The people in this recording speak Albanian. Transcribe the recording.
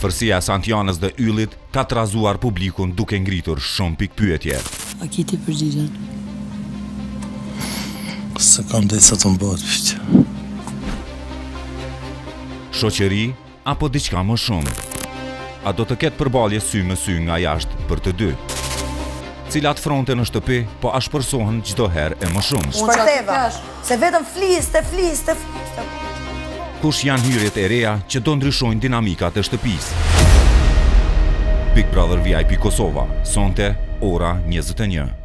Afërsia e Santianës dhe Yllit ka trazuar publikun duke ngritur shumë pikpyetje. A ki ti përgjigjen? Se kam dhe sa të mbat pështë. Shoqëri apo diçka më shumë? A do të ketë përballje sy me sy nga jashtë për të dy? Cilat fronte në shtëpi po ashpërsohen çdo herë e më shumë? Shpërtheva, se vetëm fliste. Kush janë hyrjet e reja që do ndryshojnë dinamikat e shtëpisë? Big Brother VIP Kosova, sonte ora 21.